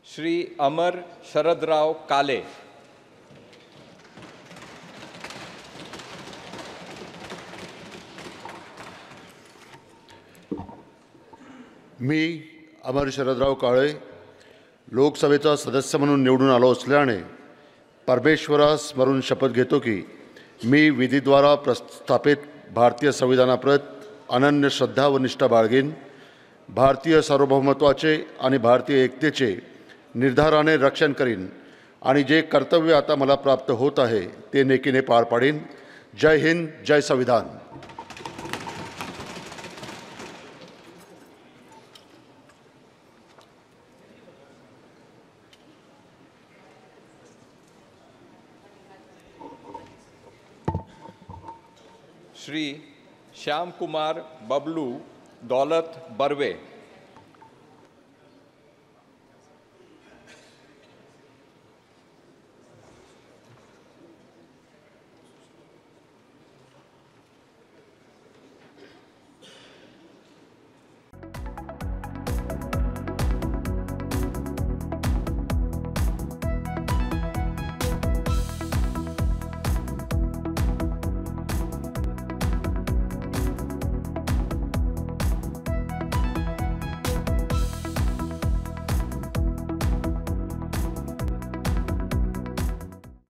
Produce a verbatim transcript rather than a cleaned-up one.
श्री अमर शरदराव काले, मी अमर शरदराव काळे लोकसभेचा सदस्य म्हणून निवडून आलो असल्याने परमेश्वरास स्मरून शपथ घेतो की मी विधीद्वारा प्रस्थापित भारतीय संविधानाप्रत अनन्य श्रद्धा व निष्ठा बाळगीन, भारतीय सार्वभौमत्वाचे आणि भारतीय एकतेचे निर्धाराने रक्षण करीन आणि जे कर्तव्य आता मला प्राप्त होत आहे ते नेकीने पार पाडीन. जय हिंद, जय संविधान. श्री श्याम कुमार बबलू दौलत बर्वे,